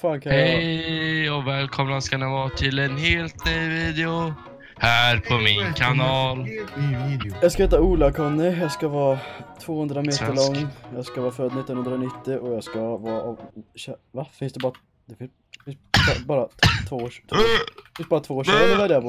fan kan jag göra? Hej och välkomna ska ni vara till en helt ny video här på min kanal. Jag ska heta Ola Conny, jag ska vara 200 meter Svensk. lång. Jag ska vara född 1990 och jag ska vara av... Va? Finns det bara... Det finns bara 2 år. Det finns bara 2 år sedan att välja på.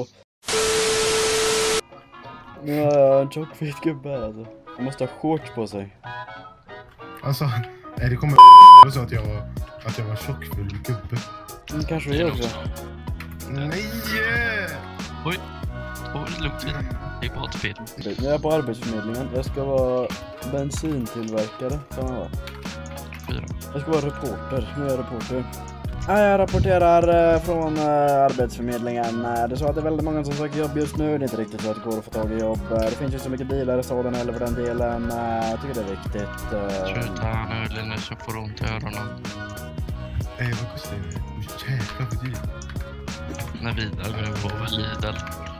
Nu har jag en tjock fet gubbe här alltså. Han måste ha shorts på sig. Alltså, det kommer så att jag var tjockfull gubbe. Kanske det också. Nej! Oj, det lugnt. Det är bara ett film. Nu är jag på arbetsförmedlingen. Jag ska vara bensintillverkare, kan man vara. 4. Jag ska vara reporter. Nu är jag reporter. Jag rapporterar från arbetsförmedlingen. Det är så att det är väldigt många som söker jobb just nu. Det är inte riktigt så att det går att få tag i jobb. Det finns ju så mycket bilar i staden eller för den delen. Jag tycker det är viktigt. Sluta nu Linus, jag får ont i öronen. Vad kostar det? Jävlar vad dyrt. När Vidar går på Lidl.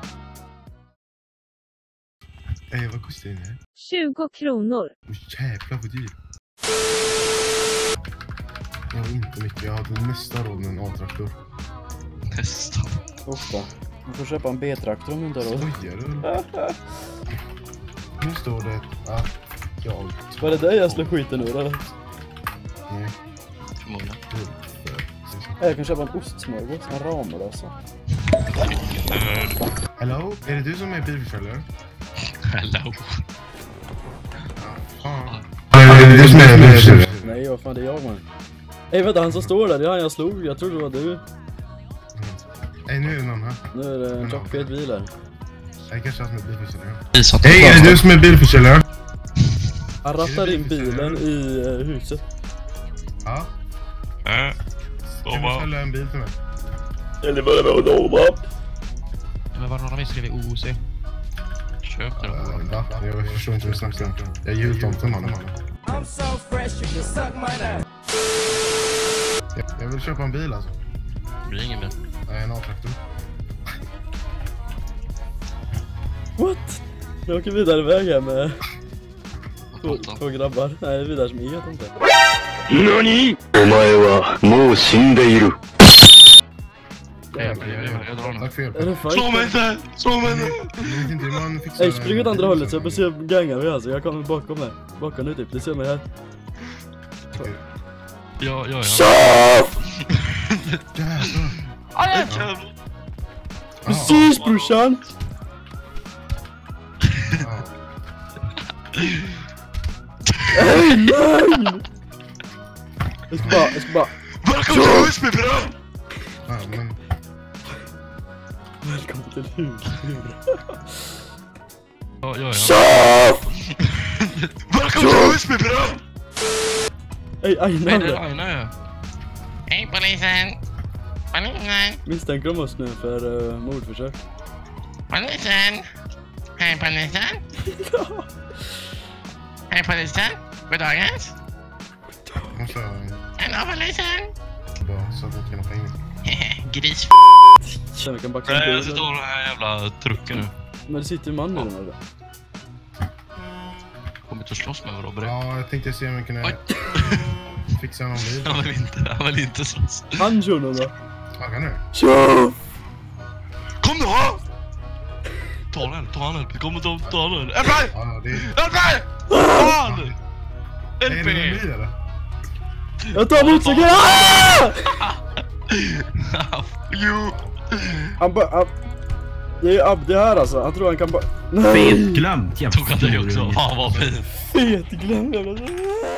Vad kostar det? 20 kronor. Jävlar vad dyrt. Jag har inte mycket, jag hade nästa råd med en A-traktor. Nästan. Ofta. Du får köpa en B-traktor om du inte har råd. Skojar du? Nu står det att jag... Var det där jag slår skiten ur eller? Nej. Förmodligen. Jag kan köpa en ostsmörgås, en Ramlösa. Hello? Är det du som är bilförsäljare? Hello. Är det du som är bilförsäljare? Nej, vad fan det är jag man. Vänta, han som står där, det är han jag slog. Jag trodde det var du. Nej, nu är det någon här. Nu är det en tjock fet bil här. Jag kanske har som är bilförsäljare. Hej, Är det du som är bilförsäljare? Han rattar in bilen i huset. Ja. Kan du sälja en bil till mig? Eller vad det var då? Men var några vi skrev i OOC? Köp det då. Va? Jag förstår inte vad du snackar om. Jag är jultomten, mannen. I'm so fresh you can suck my nut. Jag vill köpa en bil alltså. Det blir ingen bil. Nej, en A-traktor. What? Jag åker vidare iväg här med två grabbar. Nej, det är vidare som inget inte. NANI?! お前はもう死んでいる。 Jag drar den. Tack för hjälp. Är det fight? Slå mig inte! Slå mig inte! Jag vet inte hur man fixar... Spring åt andra hållet så jag får se gangar vi alltså. Jag kommer bakom här. Bakom nu typ, det ser mig här. Ja. Jävlar. Aj, jävlar! Precis brorsan! Nej! Jag ska bara... Välkommen till Husby, bra! Ja, men... Välkommen till Husby. Ja. Välkommen till Husby, bra! Ej, Nej, det är nej. Aina, ja. Hej, polisen! Polisen! Misstänker de oss nu för mordförsök? Polisen! Hej, polisen! Hej, polisen! God dagens! Jag måste ha en... Hallå, polisen! Bra, så att jag kan åka in. Gris. Sen vi kan backa Nej, jag in står den här jävla trucken nu. Men det sitter ju man i den eller? Kommer inte att slåss med varandra. Ja, jag tänkte se om jag kunde Oj. fixa någon bil. Han vill inte slåss. Han kör någon då? Ja, kan du? Kör! Kom då! Ta han, kom och ta han. LP! Ja, det är... LP! Fan! Är det någon LP! bil eller? Jag tar motorcykeln! Jo! Han bara... Det är Abdi här alltså, han tror han kan bara... Fet glömt, jävla Tog han dig också? Fan vad fint. Fet glöm jävla...